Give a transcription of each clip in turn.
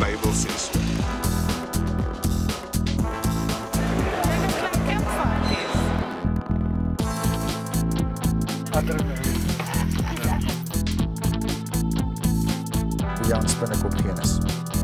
Bybel sê. Jan Spinnekop genus.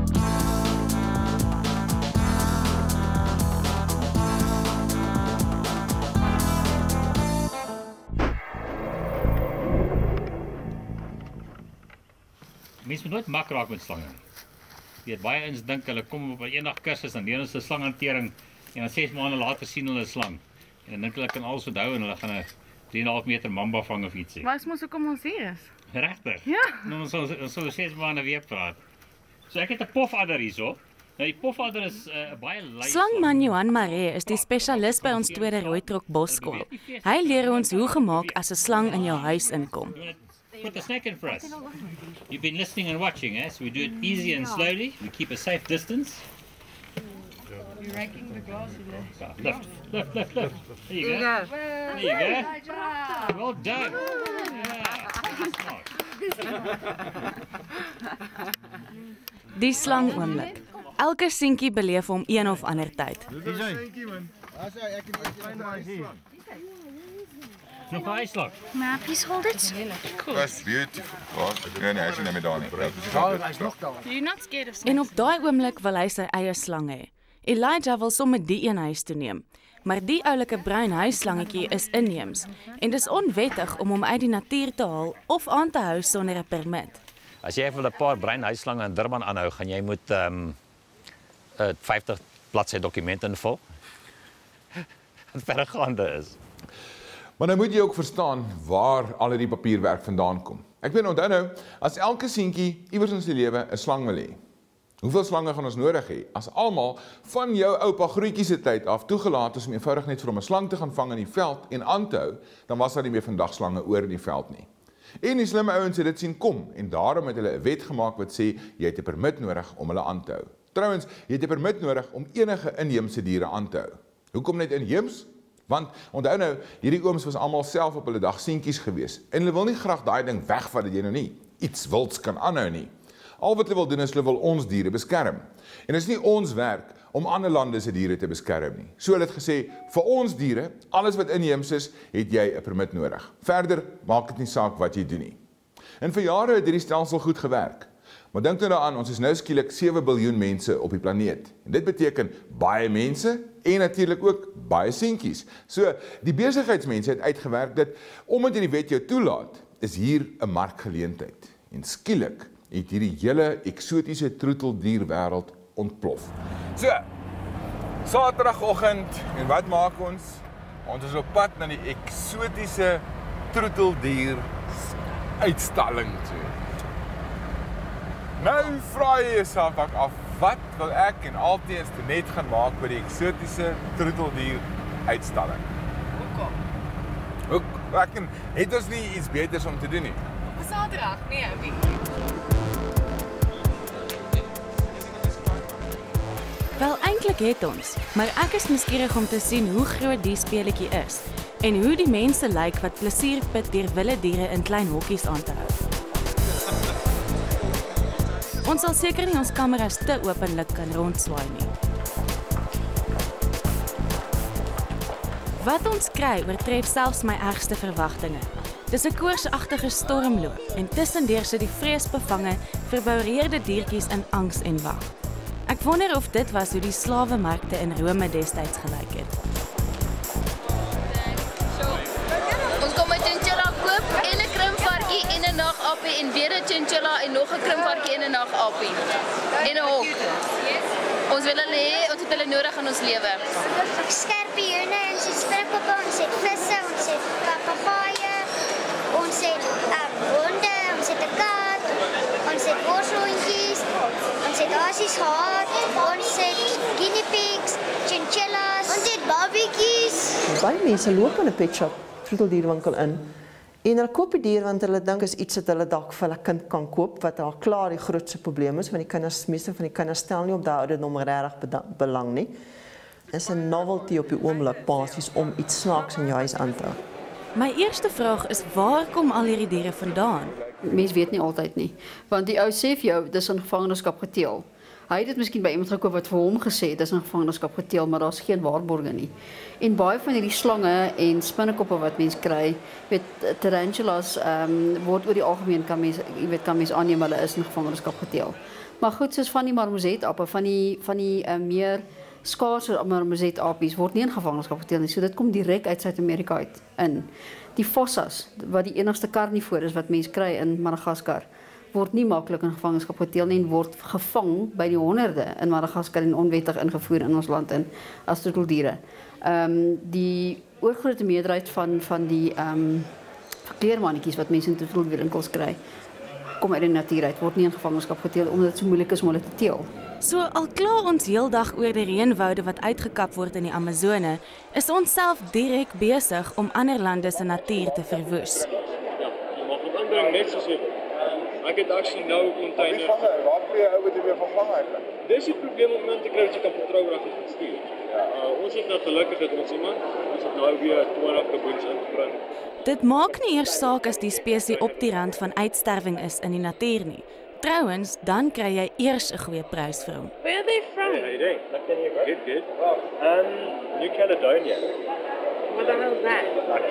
Mense moet nooit mak raak met slange. Jy weet baie eens dink hulle kom op 'n eendag kursus en leer ons 'n slanghantering en dan 6 maande later sien hulle 'n slang. En dan dink hulle kan alles onthou en hulle gaan 'n 3,5 meter mamba vang of ietsie. Maar is mos hoekom ons hier is. Regtig? Ja. Nou ons sal 6 maande weer praat. So ek het 'n pofadder hierso. Nou die pofadder is 'n baie lui. Slangman Johan Maree is die spesialis by ons tweede Rooitrok Bosskool. Hy leer ons hoe gemaak as 'n slang in jou huis inkom. Put the snake in for us. You've been listening and watching, eh? So we do it easy and slowly. We keep a safe distance. You're raking the glass Lift. There you go. There you go. Well done. Die slang oomblik. Elke seentjie beleef hom een of ander tyd. Nog 'n ijslag. Mappies hold it. That's beautiful. Ja, nee, hy is nie met daar nie. You're not scared of En op daai oomblik wil hy sy eie slang hê. Elijah wil sommer die een huis toe neem. Maar die oulike bruin huisslangetjie is inheems en dis onwettig om hom uit die natuur te haal of aan te hou sonder 'n permit. As jy wil 'n paar bruin huisslange in Durban aanhou, gaan jy moet 50 bladsy dokument invul. Wat verregaande is. Maar nou moet jy ook verstaan waar al hierdie papierwerk vandaan kom. Ek weet onthou nou, as elke seentjie iewers in sy lewe 'n slang wil hê. Hoeveel slange gaan ons nodig hê as almal van jou oupa grootjie se tyd af toegelaat is om eenvoudig net vir hom 'n slang te gaan vang in die veld en aan te hou, dan was daar nie meer vandag slange oor in die veld nie. En die slimme ouens het dit sien kom en daarom het hulle 'n wet gemaak wat sê jy het 'n permit nodig om hulle aan te hou. Trouwens, jy het 'n permit nodig om enige inheemse diere aan te hou. Hoekom net inheems? Want onthou nou, hierdie ooms was almal self op hulle dag seentjies gewees en hulle wil nie graag daai ding wegvat dat jy nou nie iets wilds kan aanhou nie. Al wat hulle wil doen is hulle wil ons diere beskerm. En dit is nie ons werk om ander lande se diere te beskerm nie. So hulle het gesê, vir ons diere, alles wat inheems is, het jy 'n permit nodig. Verder maak dit nie saak wat jy doen nie. En vir jare het hierdie stelsel goed gewerk. Maar dink nou daaraan, ons is nou skielik 7 biljoen mense op die planeet. En dit beteken baie mense en natuurlik ook baie seentjies. So, die besigheidsmense het uitgewerk dat omdat hierdie wet jou toelaat, is hier 'n markgeleentheid. En skielik het hierdie hele eksotiese troeteldierwêreld ontplof. So, Saterdagoggend en wat maak ons? Ons is op pad na die eksotiese troeteldier uitstalling toe. Nou vra jy jouself af, wat wil ek en alteens net gaan maak by die eksotiese troeteldier uitstalling? Hoekom? Het ons nie iets beters om te doen nie? Op 'n Saterdag, nee, Abby. Wel eintlik het ons, maar ek is nuuskierig om te sien hoe groot die speletjie is en hoe die mense lyk wat plesier put deur wilde diere in klein hokkies aan te hou. Ons sal seker nie ons kameras te openlik kan rondswaai nie. Wat ons kry oortref selfs my ergste verwagtinge. Dis 'n koorsagtige stormloop en tussendeur sit die vreesbevange, verboureerde diertjies in angs en wag. Ek wonder of dit was hoe die slawemarkte in Rome destyds gelyk het. Ons kom 'n chinchilla koop en 'n krimpvarkie en 'n nagappie en weer 'n chinchilla en nog 'n krimpvarkie en 'n nagappie. En 'n hok. Ons wil hulle hê, ons het hulle nodig in ons lewe. Skorpioene, ons het springbokke, ons het visse, ons het papegaaie, ons het honde, ons het 'n kat, ons het worshondjies, ons het asies gehad, ons het guinea pigs, chinchillas, ons het babietjies. Baie mense loop in 'n pet shop, troeteldierwinkel in. En hulle koop die dier want hulle dink is iets wat hulle dalk vir hulle kind kan koop wat al klaar die grootste probleem is want die kinders, meeste van die kinders stel nie op daai ouderdom regtig belang nie. Is 'n novelty op die oomblik basies om iets snaaks in jou huis aan te hou. My eerste vraag is waar kom al hierdie diere vandaan? Mense weet nie altyd nie, want die ou sê vir jou dis in gevangenskap geteel. Hy het dit miskien by iemand gekoop wat vir hom gesê het, dis in gevangenskap geteel, maar daar's geen waarborge nie. En baie van hierdie slange en spinnekoppe wat mense kry, weet tarantulas word oor die algemeen kan mens aanneem hulle is in gevangenskap geteel. Maar goed, soos van die marmosetappe, van die meer skaarse marmosetapies word nie in gevangenskap geteel nie. So dit kom direk uit Suid-Amerika uit in. Die fossas, wat die enigste karnivoor is wat mense kry in Madagaskar, word nie maklik in gevangenskap geteel nie en word gevang by die honderde in Madagaskar en onwettig ingevoer in ons land in as troeteldiere. Die oorgrote meerderheid van die kleermannetjies wat mense in troetelwinkels kry, kom uit die natuur uit, word nie in gevangenskap geteel omdat dit so moeilik is om hulle te teel. So al kla ons heeldag oor die reënwoude wat uitgekap word in die Amazone, is ons self direk besig om ander lande se natuur te verwoes. Maar van ander net soos ek het actually nou 'n container. Waar kry jy ou dit weer van vang eigenlijk? Dis die probleem om iemand te kry wat jy kan vertrouerig gaan stuur. Ons het nou gelukkig het ons iemand, ons het nou weer 20 baboons ingebring. Dit maak nie eers saak as die spesies op die rand van uitsterwing is in die natuur nie. Trouwens, dan kry jy eers 'n goeie prys vir hom. Where are they from? Hey, good. New Caledonia. What the hell is that?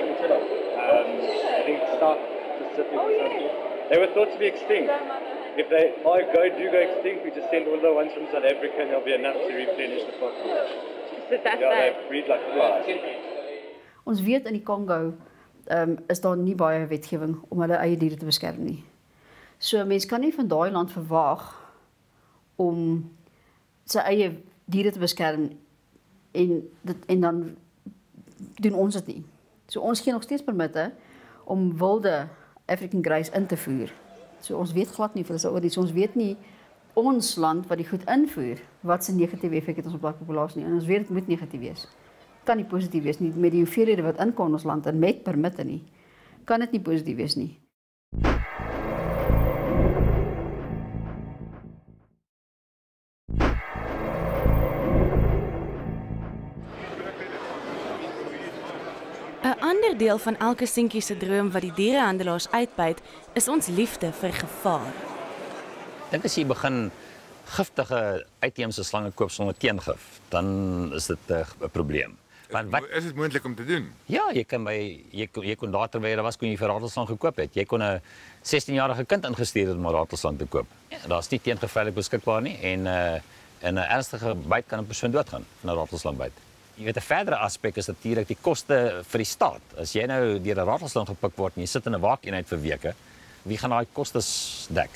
I think South Pacific or something. They were thought to be extinct. If they do go extinct, we just send all the ones from South Africa and there'll be enough to replenish the population. So that's They breed like flies. Ons weet in die Kongo is daar nie baie wetgewing om hulle eie diere te beskerm nie. So mens kan nie van daai land verwag om sy eie diere te beskerm en dan doen ons dit nie. So ons gee nog steeds permitte om wilde African greys in te voer. So ons weet glad nie vir hulle oor dit. So ons weet nie ons land wat die goed invoer, wat se negatiewe effek het ons op daai populasie nie. En ons weet dit moet negatief wees. Kan nie positief wees nie met die hoeveelhede wat inkom in ons land en met permitte nie. Kan dit nie positief wees nie. Een ander deel van elke seentjie se droom wat die dierehandelaars uitbuit, is ons liefde vir gevaar. Ek dink as jy begin giftige uitheemse slange koop sonder teengif, dan is dit 'n probleem. Want wat is dit moontlik om te doen? Ja, jy kon daar terwyl jy was kon jy vir ratelslang gekoop het. Jy kon 'n 16-jarige kind ingestuur het om 'n ratelslang te koop. Ja, daar's nie teengeveilig beskikbaar nie en 'n ernstige byt kan 'n persoon doodgaan van 'n ratelslang byt. Jy weet 'n verdere aspek is natuurlik die koste vir die staat. As jy nou deur 'n ratelslang gepik word en jy sit in 'n waakeenheid vir weke, wie gaan daai kostes dek?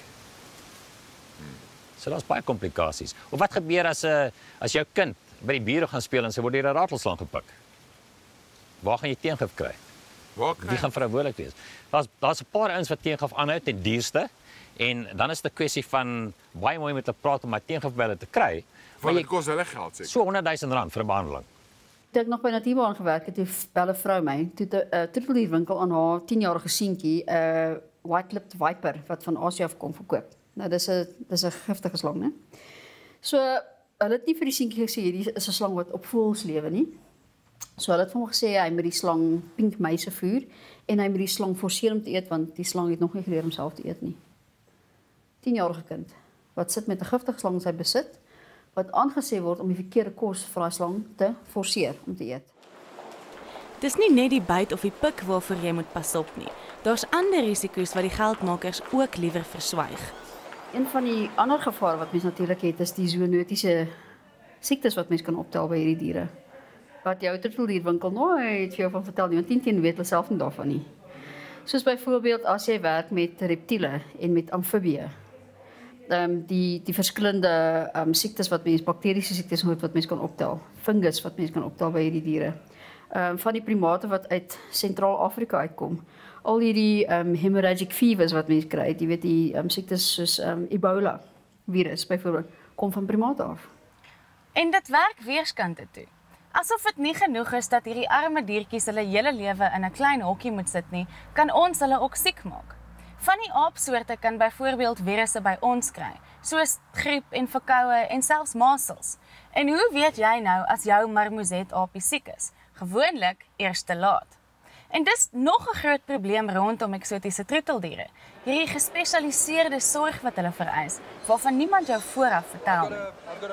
So daar's baie komplikasies. Of wat gebeur as jou kind by die bure gaan speel en sy word deur 'n ratelslang gepik? Waar gaan jy teengif kry? Wie gaan verantwoordelik wees? Daar's 'n paar ouens wat teengif aanhou ten duurste en dan is dit 'n kwessie van baie mooi met te praat om daai teengif by hulle te kry. Want dit kos hulle geld seker. So R100,000 vir 'n behandeling. Toe ek nog by Natuurbaan gewerk het, bel 'n vrou my, toe 'n troeteldierwinkel aan haar 10-jarige seentjie 'n white-lipped viper wat van Asië af kom verkoop. Nou dis 'n giftige slang, né? So hulle het nie vir die seentjie gesê hierdie is 'n slang wat op voëls lewe nie. So hulle het vir hom gesê hy moet die slang pink muise voer en hy moet die slang forceer om te eet want die slang het nog nie geleer om self te eet nie. 10-jarige kind wat sit met 'n giftige slang in sy besit wat aangesê word om die verkeerde kos vir daai slang te forceer om te eet. Dis nie net die byt of die pik waarvoor jy moet pas op nie. Daar's ander risiko's wat die geldmakers ook liewer verswyg. Een van die ander gevare wat mens natuurlik het, is die zoonotiese siektes wat mens kan optel by hierdie diere. Wat jou troeteldierwinkel nooit vir jou van vertel nie, want 10 weet hulle self nie daarvan nie. Soos byvoorbeeld as jy werk met reptiele en met amfibieë. Die verskillende siektes wat mens, bakteriese siektes wat mens kan optel, fungus wat mens kan optel by hierdie diere. Van die primate wat uit Sentraal-Afrika uitkom. Al hierdie hemorrhagic fevers wat mens kry, jy weet die siektes soos Ebola virus byvoorbeeld, kom van primate af. En dit werk weerskante toe. Asof dit nie genoeg is dat hierdie arme diertjies hulle hele lewe in 'n klein hokkie moet sit nie, kan ons hulle ook siek maak. Van die aapsoorte kan byvoorbeeld virusse by ons kry, soos griep en verkoue en selfs masels. En hoe weet jy nou as jou marmoset aapie siek is? Gewoonlik eers te laat. En dis nog 'n groot probleem rondom eksotiese troeteldiere. Hierdie gespesialiseerde sorg wat hulle vereis, waarvan niemand jou vooraf vertel nie.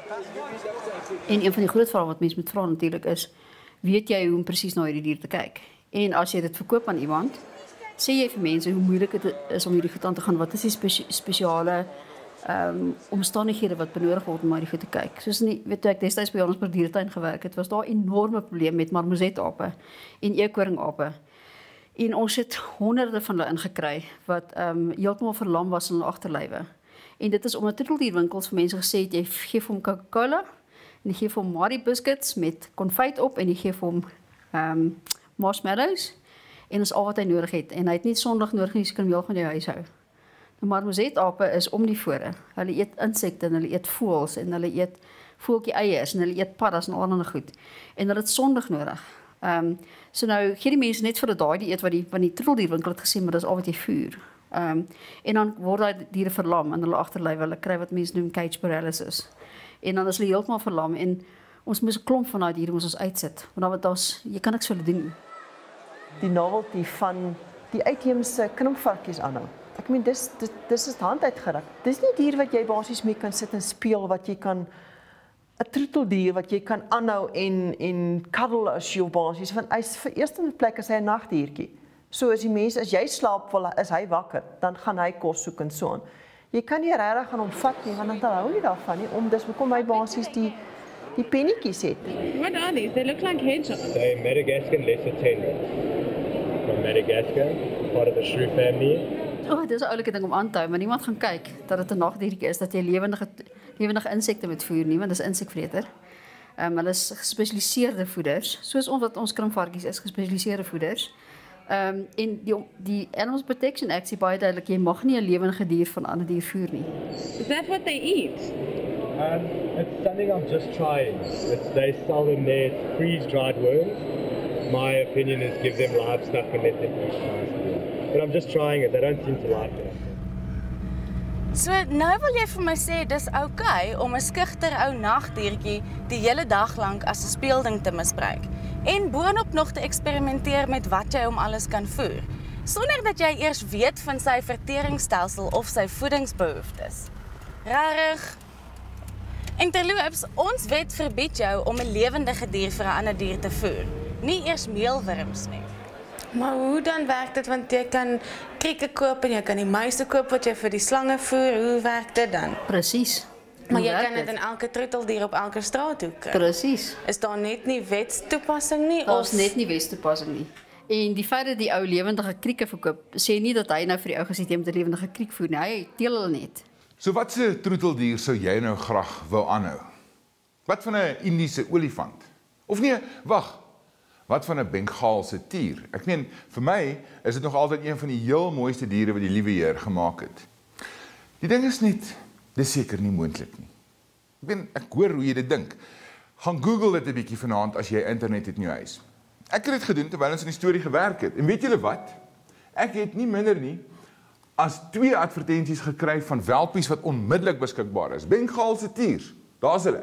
En een van die groot vrae wat mense moet vra natuurlik is, weet jy hoe om presies na hierdie dier te kyk? En as jy dit verkoop aan iemand, sê jy vir mense hoe moeilik dit is om hierdie goed aan te gaan, wat is die spesiale omstandighede wat benodig word om na die goed te kyk. Soos weet ek destyds by Johannesburg dieretuin gewerk het, was daar 'n enorme probleem met marmozetape en eekhoringape. En ons het honderde van hulle ingekry wat heeltemal verlam was in hulle agterlywe. En dit is omdat troeteldierwinkels vir mense gesê het, jy gee vir hom Coca-Cola en jy gee vir hom Marie biscuits met konfyt op en jy gee vir hom marshmallows en dis al wat hy nodig het. En hy het nie Sondag nodig nie, jy kan hom van jou huis hou. Nou marmozetape is om die vore. Hulle eet insekte en hulle eet voëls en hulle eet voeltjie eiers en hulle eet paddas en allerlei goed. En hulle het Sondag nodig. So nou gee die mense net vir daai dieet wat die troeteldierwinkel het gesê, maar dis al wat jy voer. En dan word daai diere verlam in hulle agterlywe. Hulle kry wat mense noem cage paralysis. En dan is hulle heeltemal verlam en ons moes 'n klomp van daai diere ons uitsit. Want dan jy kan niks vir hulle doen. Die novelty van die uitheemse knimpvarkies aanhou. Ek meen dis is hand uitgeruk. Dis nie dier wat jy basies mee kan sit en speel, wat jy kan 'n troeteldier wat jy kan aanhou en cuddle as jou basies, want hy's vir eerste plek is hy 'n nagdiertjie. So as die mens as jy slaap, is hy wakker, dan gaan hy kos soek en so aan. Jy kan nie regtig gaan hom vat nie, want dan hou nie daarvan nie, dis hoekom hy basies die pennetjies het. What are these? They look like hedgehogs. They're Madagascan lesser tendrils from Madagascar, part of the shrew family. Dis 'n oulike ding om aan te hou, maar niemand gaan kyk dat dit 'n nagdiertjie is, dat jy lewendige insekte moet voer nie, want dis 'n insekvreter. Hulle is gespesialiseerde voeders, soos wat ons krimvarkies is, gespesialiseerde voeders. En die Animals Protection Act sê baie duidelik, jy mag nie 'n lewendige dier van 'n ander dier voer nie. Is that what they eat? It's something I'm just trying. They sell them there, freeze-dried worms. My opinion is give them live stuff and let them eat. But I'm just trying it. They don't seem to like it. So nou wil jy vir my sê dis oukei om 'n skugter ou nagdiertjie die hele dag lank as 'n speelding te misbruik en boonop nog te eksperimenteer met wat jy hom alles kan voer, sonder dat jy eers weet van sy verteringsstelsel of sy voedingsbehoeftes. Rarig. En terloops, ons wet verbied jou om 'n lewendige dier vir 'n ander dier te voer, nie eers meelwurms nie. Maar hoe dan werk dit? Want jy kan krieke koop en jy kan die muise koop wat jy vir die slange voer. Hoe werk dit dan? Presies. Maar jy kan dit in elke troeteldier op elke straathoek kry. Presies. Is daar net nie wetstoepassing nie? Daar's net nie wetstoepassing nie. En die feit dat die ou lewendige krieke verkoop, sê nie dat hy nou vir die ou gesê jy moet 'n lewendige kriek voer nie. Hy teel hulle net. So wat se troeteldier sou jy nou graag wou aanhou? Wat van 'n Indiese olifant? Of nee, wag. Wat van 'n Bengaalse tier? Ek meen, vir my is dit nog altyd een van die heel mooiste diere wat die liewe Heer gemaak het. Die ding is net, dis seker nie moontlik nie. Ek hoor hoe jy dit dink. Gaan Google dit 'n bietjie vanaand as jy internet het in jou huis. Ek het dit gedoen terwyl ons in die storie gewerk het. En weet julle wat? Ek het nie minder nie as 2 advertensies gekry van welpies wat onmiddellik beskikbaar is. Bengaalse tiers, daar's hulle.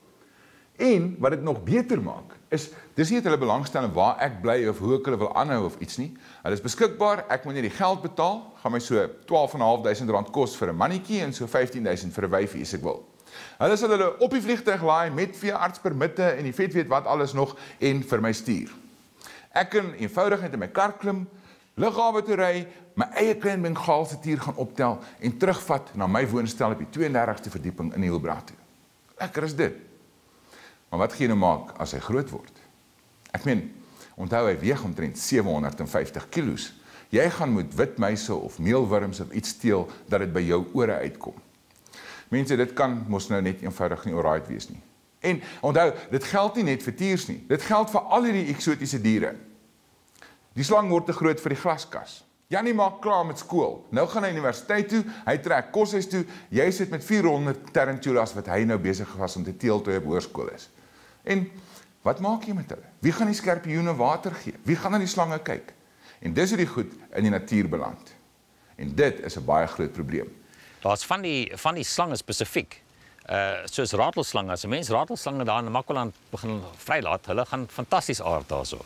En wat dit nog beter maak, is dis nie dat hulle belangstel in waar ek bly of hoe ek hulle wil aanhou of iets nie. Hulle is beskikbaar, ek moet net die geld betaal, gaan my so R12.500 kos vir 'n mannetjie en so 15.000 vir 'n wyfie as ek wil. Hulle sal hulle op die vliegtuig laai met veeartspermitte en die vet weet wat alles nog en vir my stuur. Ek kan eenvoudig net in my kar klim, lughawe toe ry, my eie klein Bengaalse tier gaan optel en terugvat na my woonstel op die 32ste verdieping in Hielbra toe. Lekker is dit. Maar wat gaan jy nou maak as hy groot word? Ek meen, onthou hy weeg omtrent 750 kilos. Jy gaan moet wit muise of meelwurms of iets steel dat dit by jou ore uitkom. Mense, dit kan mos nou net eenvoudig nie alright wees nie. En onthou, dit geld nie net vir tiers nie. Dit geld vir al hierdie eksotiese diere. Die slang word te groot vir die glaskas. Jannie maak klaar met skool. Nou gaan hy universiteit toe, hy trek koshuis toe, jy sit met 400 tarantulas wat hy nou besig was om te teel toe hy op hoërskool is. En wat maak jy met hulle? Wie gaan die skorpioene water gee? Wie gaan na die slange kyk? En dis hoe die goed in die natuur beland. En dit is 'n baie groot probleem. Daar's van die slange spesifiek. Soos ratelslange, as 'n mens ratelslange daar in Makwaland begin vrylaat, hulle gaan fantasties aard daarso.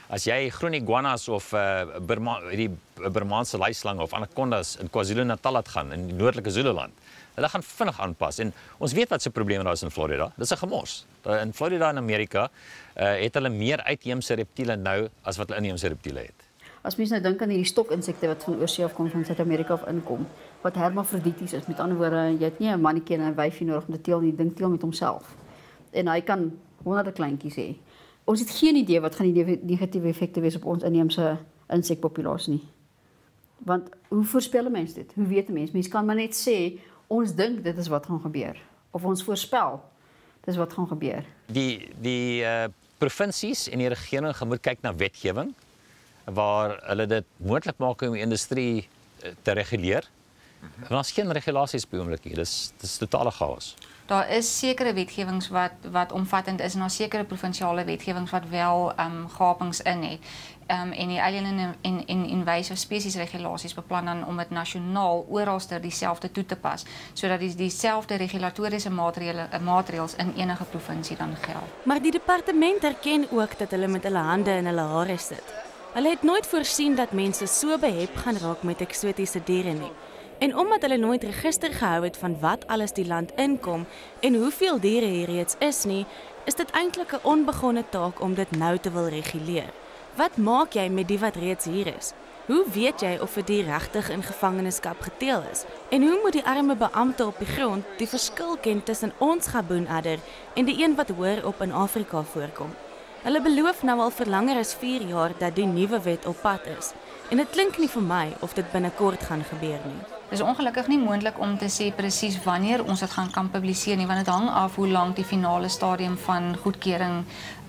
As jy groen iguanas of die Burmaanse luislange of anacondas in KwaZulu-Natal laat gaan, in die noordelike Zululand, hulle gaan vinnig aanpas. En ons weet wat se probleme daar is in Florida. Dis 'n gemors. In Florida in Amerika het hulle meer uitheemse reptiele nou as wat hulle inheemse reptiele het. As mens nou dink aan hierdie stokinsekte wat van oorsee af kom, van Suid-Amerika af inkom, wat hermafrodities is, met ander woorde, jy het nie 'n mannetjie en 'n wyfie nodig om te teel nie, die ding teel met homself. En hy kan honderde kleintjies hê. Ons het geen idee wat gaan die negatiewe effekte wees op ons inheemse insekpopulasie nie. Want hoe voorspel 'n mens dit? Hoe weet 'n mens? Mens kan maar net sê, ons dink dit is wat gaan gebeur. Of ons voorspel, dit is wat gaan gebeur. Die provinsies en die regering moet kyk na wetgewing, waar hulle dit moontlik maak om die industrie te reguleer. Want daar's geen regulasies op die oomblik hier. Dis totale chaos. Daar is sekere wetgewings wat omvattend is en daar sekere provinsiale wetgewings wat wel gapings in het. En die Alien en Invasive Species regulasies beplan dan om dit nasionaal oralster dieselfde toe te pas, sodat dieselfde regulatoriese maatreëls in enige provinsie dan geld. Maar die departement erken ook dat hulle met hulle hande in hulle hare sit. Hulle het nooit voorsien dat mense so behep gaan raak met eksotiese diere nie. En omdat hulle nooit register gehou het van wat alles die land inkom en hoeveel diere hier reeds is nie, is dit eintlik 'n onbegonne taak om dit nou te wil reguleer. Wat maak jy met die wat reeds hier is? Hoe weet jy of 'n dier regtig in gevangenskap geteel is? En hoe moet die arme beampte op die grond die verskil ken tussen ons gaboenadder en die een wat hoër op in Afrika voorkom? Hulle beloof nou al vir langer as 4 jaar dat die nuwe wet op pad is. En dit klink nie vir my of dit binnekort gaan gebeur nie. Dit is ongelukkig nie moontlik om te sê presies wanneer ons dit kan publiseer nie, want dit hang af hoe lank die finale stadium van goedkeuring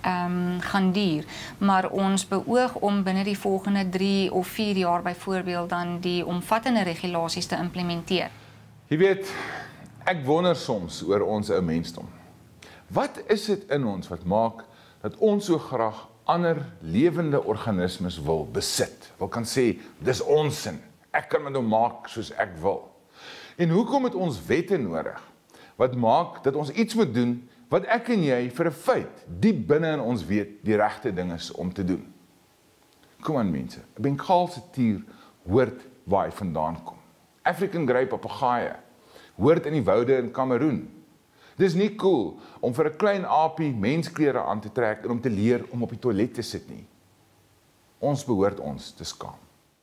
gaan duur. Maar ons beoog om binne die volgende 3 of 4 jaar byvoorbeeld dan die omvattende regulasies te implementeer. Jy weet, ek wonder soms oor ons ou mensdom. Wat is dit in ons wat maak dat ons so graag ander lewende organismes wil besit? Wil kan sê, dis ons sin. Ek kan my nou maak soos ek wil. En hoekom het ons wette nodig? Wat maak dat ons iets moet doen wat ek en jy vir 'n feit diep binne in ons weet die regte ding is om te doen? Kom aan mense, 'n Bengaalse tier hoort waar hy vandaan kom. African grey papegaaie hoort in die woude in Kameroen. Dis nie cool om vir 'n klein aapie mensklere aan te trek en om te leer om op die toilet te sit nie. Ons behoort ons te skaam.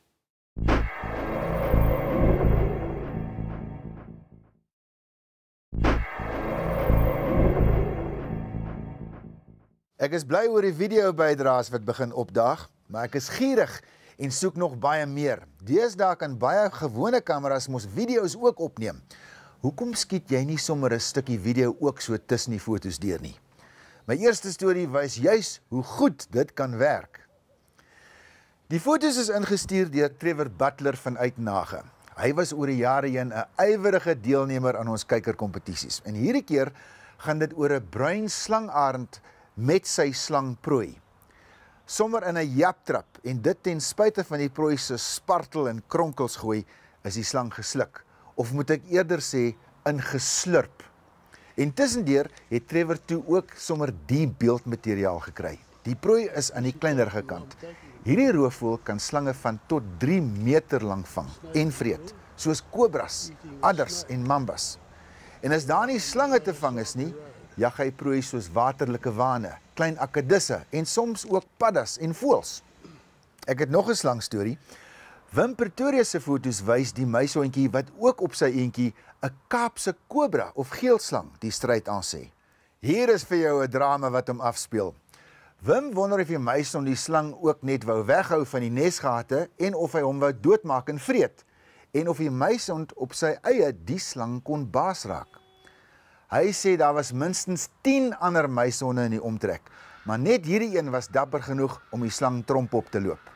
Ek is bly oor die video-bydraes wat begin opdaag, maar ek is gierig en soek nog baie meer. Deesdae kan baie gewone kameras mos video's ook opneem. Hoekom skiet jy nie sommer 'n stukkie video ook so tussen die foto's deur nie? My eerste storie wys juis hoe goed dit kan werk. Die foto's is ingestuur deur Trevor Butler van Uitnage. Hy was oor die jare heen 'n ywerige deelnemer aan ons kykerkompetisies. En hierdie keer gaan dit oor 'n bruin slangarend met sy slangprooi. Sommer in 'n japtrap en dit ten spyte van die prooi se spartel en kronkels gooi, is die slang gesluk. Of moet ek eerder sê, ingeslurp. En tussendeur het Trevor toe ook sommer die beeldmateriaal gekry. Die prooi is aan die kleinerige kant. Hierdie roofvoël kan slange van tot 3 meter lank vang en vreet, soos kobras, adders en mambas. En as daar nie slange te vang is nie, jag hy prooi soos waterlike wane, klein akedisse en soms ook paddas en voëls. Ek het nog 'n slangstorie. Wim Pretoria se foto's wys die meishondjie wat ook op sy eentjie 'n Kaapse kobra of geelslang die stryd aansê. Hier is vir jou 'n drama wat hom afspeel. Wim wonder of die meishond die slang ook net wou weghou van die nesgate en of hy hom wou doodmaak en vreet, en of die meishond op sy eie die slang kon baas raak. Hy sê daar was minstens 10 ander meishonde in die omtrek, maar net hierdie een was dapper genoeg om die slang tromp op te loop.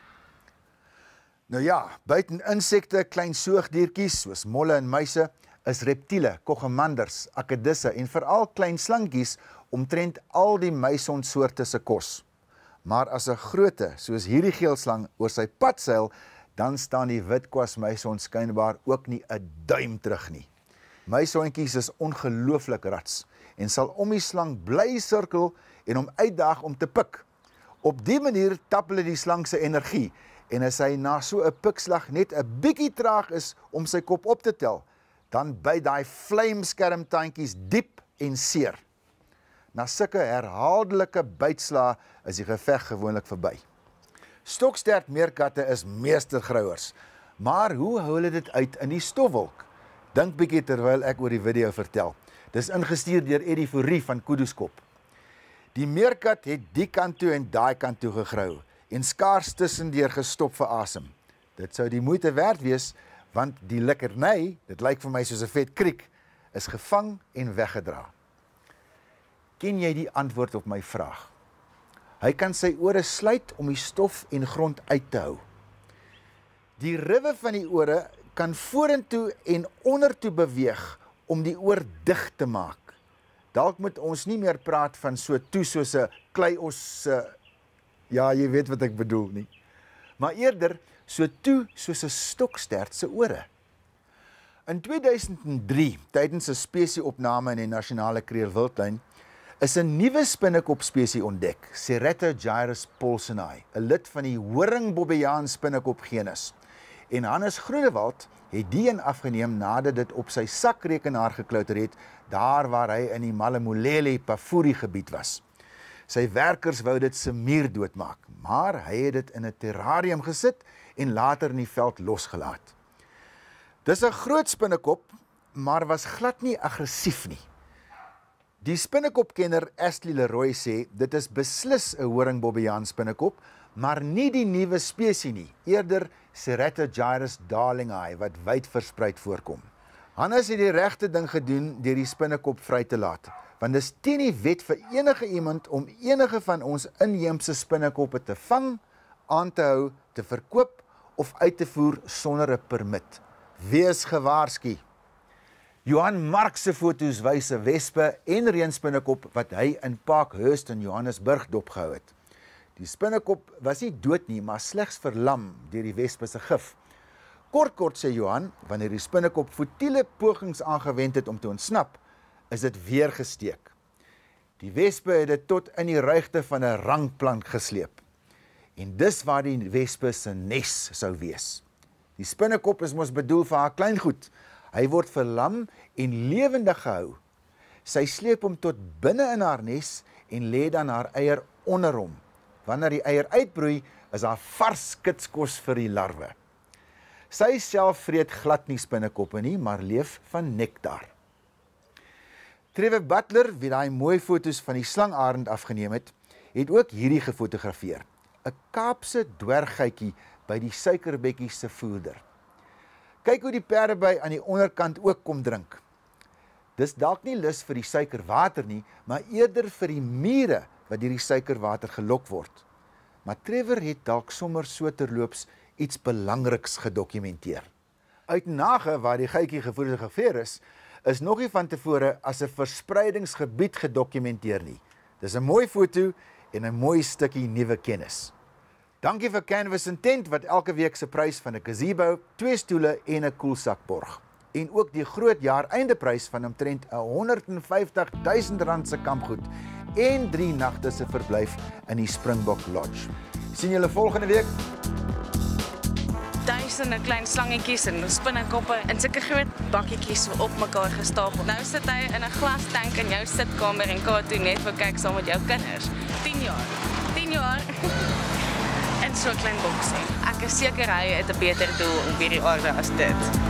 Nou ja, buiten insekte, klein soogdiertjies soos molle en muise, is reptiele, kogemanders, akedisse en veral klein slangetjies omtrent al die meishondsoorte se kos. Maar as 'n groote soos hierdie geelslang oor sy pad seil, dan staan die witkwast meishond skynbaar ook nie 'n duim terug nie. Meishondjies is ongelooflik rats en sal om die slang bly sirkel en hom uitdaag om te pik. Op die manier tap hulle die slang se energie en as hy na so 'n pikslag net 'n bietjie traag is om sy kop op te tel, dan byt daai vlamskermtandjies diep en seer. Na sulke herhaaldelike bytslae is die geveg gewoonlik verby. Stokstert meerkatte is meestergrouers, maar hoe hou hulle dit uit in die stofwolk? Dink bietjie terwyl ek oor die video vertel. Dis ingestuur deur Eddie Fourie van Kuduskop. Die meerkat het die kant toe en daai kant toe gegrou en skaars tussendeur gestop vir asem. Dit sou die moeite werd wees, want die likkerny, dit lyk vir my soos 'n vet kriek, is gevang en weggedra. Ken jy die antwoord op my vraag? Hy kan sy ore sluit om die stof en grond uit te hou. Die ribbe van die ore kan vorentoe en ondertoe beweeg om die oor dig te maak. Dalk moet ons nie meer praat van so toe soos 'n kleios, ja, jy weet wat ek bedoel nie. Maar eerder so toe soos 'n stokstert se ore. In 2003, tydens 'n spesieopname in die Nasionale Kreerwildtuin, is 'n nuwe spinnekopspesie ontdek, Ceratogyres paulsoni, 'n lid van die horingbobbejaen spinnekop genus. En Hannes Groenewald het die een afgeneem nadat dit op sy sakrekenaar geklouter het, daar waar hy in die Malamulele Pafuri gebied was. Sy werkers wou dit se muur doodmaak, maar hy het dit in 'n terrarium gesit en later in die veld losgelaat. Dis 'n groot spinnekop, maar was glad nie aggressief nie. Die spinnekopkenner Ashley Leroy sê dit is beslis 'n horingbobbejaen spinnekop, maar nie die nuwe spesie nie, eerder Ceratogyres darlingi wat wyd verspreid voorkom. Hannes het die regte ding gedoen deur die spinnekop vry te laat, want dis teen die wet vir enige iemand om enige van ons inheemse spinnekoppe te vang, aan te hou, te verkoop of uit te voer sonder 'n permit. Wees gewaarsku. Johan Mark se foto's wys 'n wespe en reënspinnekop wat hy in Parkhurst in Johannesburg dopgehou het. Die spinnekop was nie dood nie, maar slegs verlam deur die wespe se gif. Kort sê Johan, wanneer die spinnekop futiele pogings aangewend het om te ontsnap, is dit weer gesteek. Die wespe het dit tot in die ruigte van 'n rangplank gesleep. En dis waar die wespe se nes sou wees. Die spinnekop is mos bedoel vir haar kleingoed. Hy word verlam en lewendig gehou. Sy sleep hom tot binne in haar nes en lê dan haar eier onder hom. Wanneer die eier uitbroei, is daar vars kitskos vir die larwe. Sy self vreet glad nie spinnekoppe nie, maar leef van nektar. Trevor Butler, wie daai mooi foto's van die slangarend afgeneem het ook hierdie gefotografeer. 'n Kaapse dwerggeitjie by die suikerbekkie se voerder. Kyk hoe die perdeby aan die onderkant ook kom drink. Dis dalk nie lus vir die suikerwater nie, maar eerder vir die mure wat deur die suikerwater gelok word. Maar Trevor het dalk sommer so terloops iets belangriks gedokumenteer. Uit Nage, waar die geitjie gefotografeer is nog nie van tevore as 'n verspreidingsgebied gedokumenteer nie. Dis 'n mooi foto en 'n mooi stukkie nuwe kennis. Dankie vir Canvas and Tent wat elke week se prys van 'n gazebo, 2 stoele en 'n koelsak borg. En ook die groot jaareindeprys van omtrent R150.000 se kampgoed en 3 nagte se verblyf in die Springbok Lodge. Sien julle volgende week. Duisende klein slangetjies en spinnekoppe in sulke groot bakkietjies so op mekaar gestapel. Nou sit hy in 'n glastank in jou sitkamer en Kato net vir kyk saam met jou kinders. 10 jaar. 10 jaar. In so 'n klein boksie. Ek is seker hy het 'n beter doel op hierdie aarde as dit.